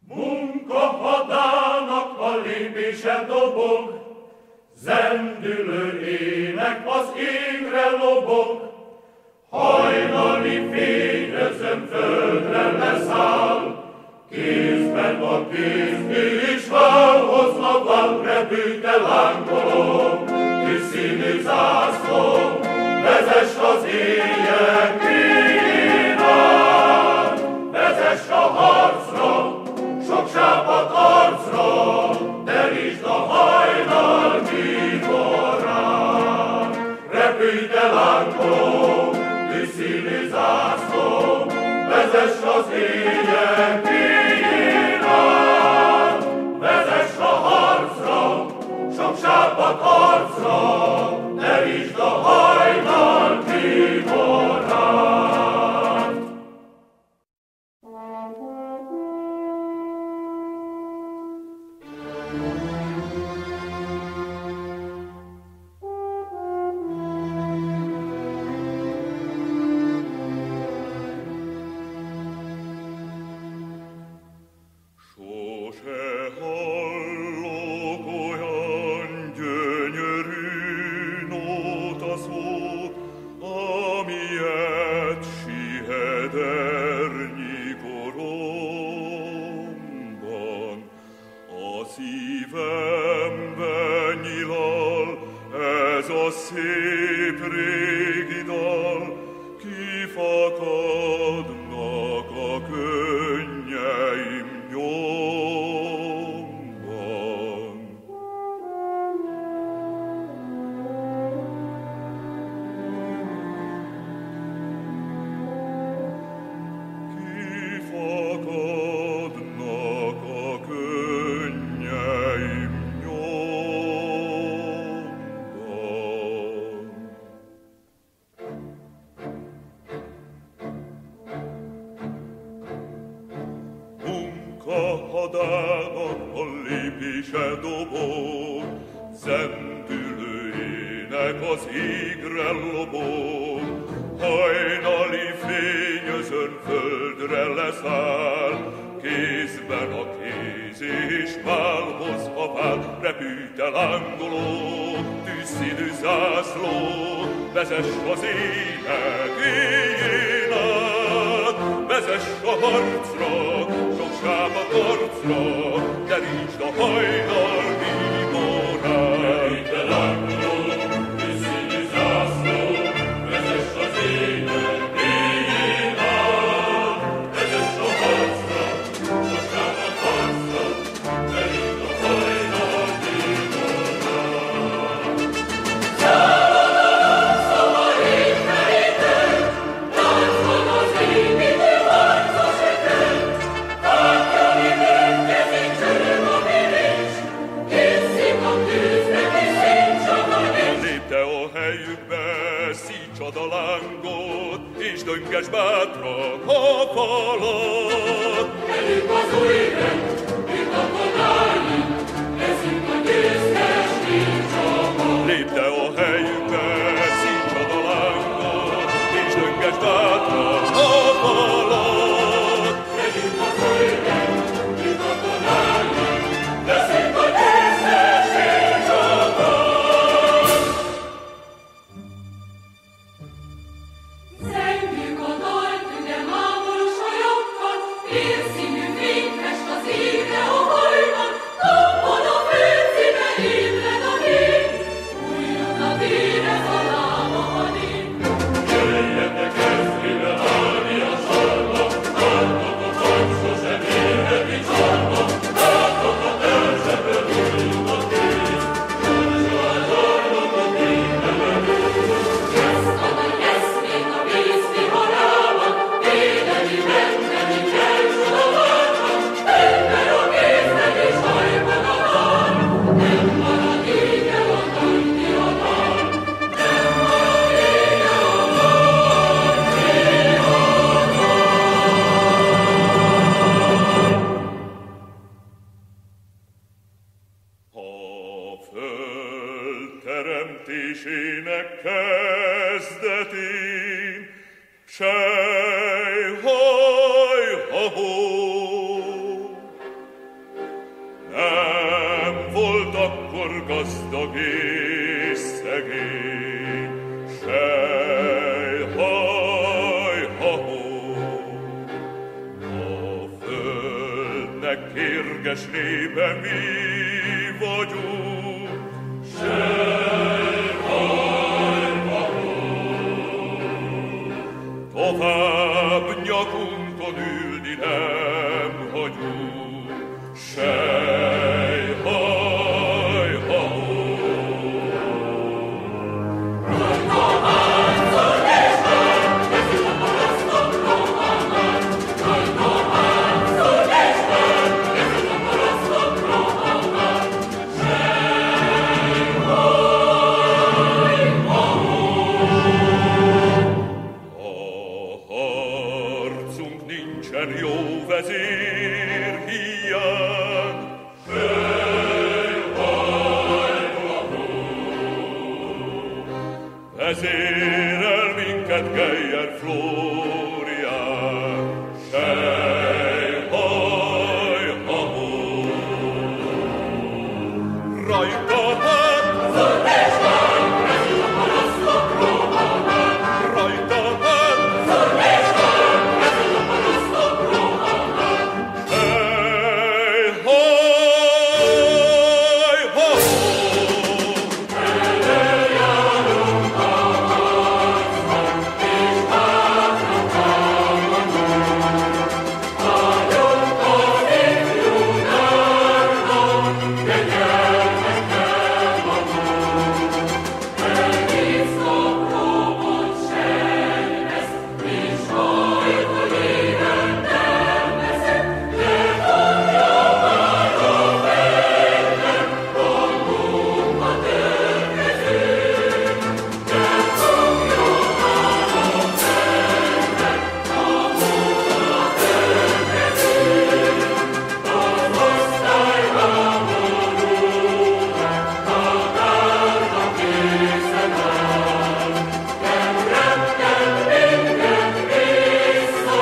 Munkahadának a lépése dobog, zendülő ének az égre lobog, hajnali fényezőn földre leszáll, kézben a kéz és válhozva van repülte lángoló, tűzszínű zászló, vezess az éjjel kéjén át, vezess a harcra, sok sápadt arcra, derítsd a hajnal bíborán. Repülj-te lángoló, tűzszínű zászló, vezess az éjjel kéjén át, vezess a harcra, sok sápadt arcra, derítsd a hajnal bíborán. teremtésének kezdetén, sej, haj, ha, hó. akkor gazdag és szegény, sejhaj, ha-hó. A földnek kérges népe mi vagyunk, sejhaj, ha-hó. Tovább nyakunkon ülni nem hagyunk, sejhaj, ha-hó. Jó vezér hiány, vezérel minket Geyer Flórián, sejhaj, ha-hó. Rajta hát, szörnyesvány, vezül a parasztok rohanán, rajta hát, szörnyesvány, vezül a parasztok rohanán, sejhaj, ha-hó. Előjárunk a harcban, és hátra támadunk. Vagyunk az ifjú nárdon, de gyermekkel magunk. Elbíznak robot sejmez, és hajva élettel veszek, de fogja már a fejlem, hangunkat örkezünk. De fogja már a fejlem, hangunkat örkezünk. Az osztályháborúra tanárva készen áll, nem repten minket vissza,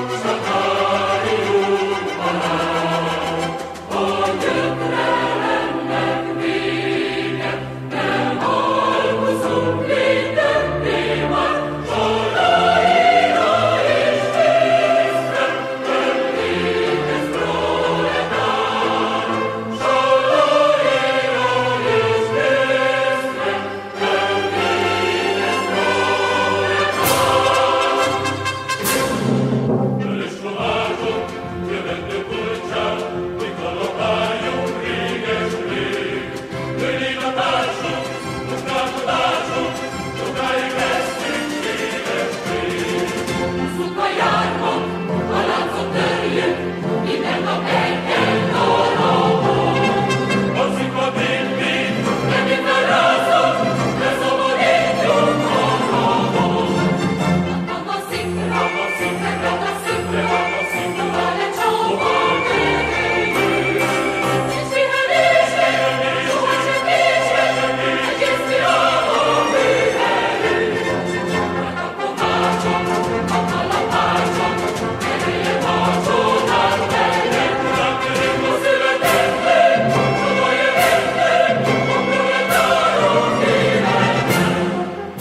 satáriumban áll. A gyötrelemnek vége, nem halmozunk mi többé már, soraira és vízre, nem létez proletár. Soraira és vízre, nem létez proletár. Vörös lovátok, jövendő kulcsán, mi galopáljunk réges-rég. Nőjén a társunk, munkálkodásunk, sokáig lesz szükségesség. Húzzuk a jármat, a láncot törjük, minden nap egy-egy darabon. Hozzuk a bét-bét, neki felrázok, de szabadítjunk a havon. A szikra, a szikra, a szikra, a szikra, a lecsóba nőjük. És vihelésre, soha se késre, egész virágban műveljük. A kovácsok, a kalapácsok, ereje tartsódás legyen. Rákörünk a születetnek, oda jöhetnek, a proletárok életnek.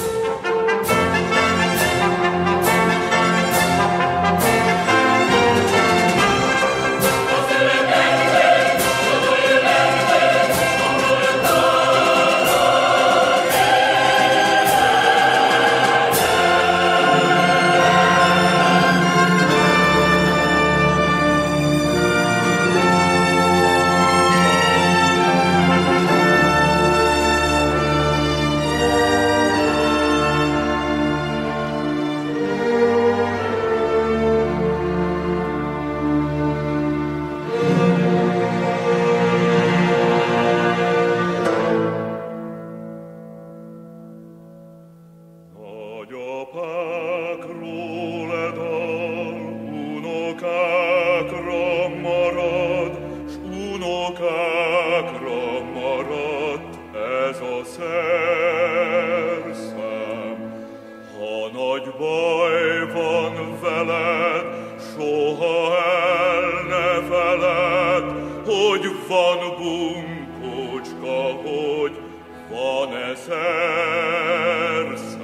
A születetnek, oda jöhetnek, a proletárok. Nagyapákról e dal, unokákra marad, s unokákra maradt ez a szerszám. Ha nagy baj van veled, soha el ne feled, hogy van bunkó kocska, hogy van-e szersz?